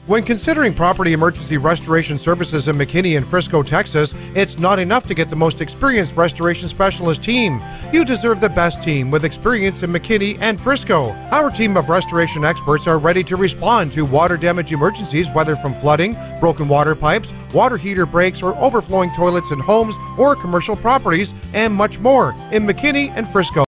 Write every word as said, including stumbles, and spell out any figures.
When considering property emergency restoration services in McKinney and Frisco, Texas, it's not enough to get the most experienced restoration specialist team. You deserve the best team with experience in McKinney and Frisco. Our team of restoration experts are ready to respond to water damage emergencies, whether from flooding, broken water pipes, water heater breaks, or overflowing toilets in homes or commercial properties, and much more in McKinney and Frisco.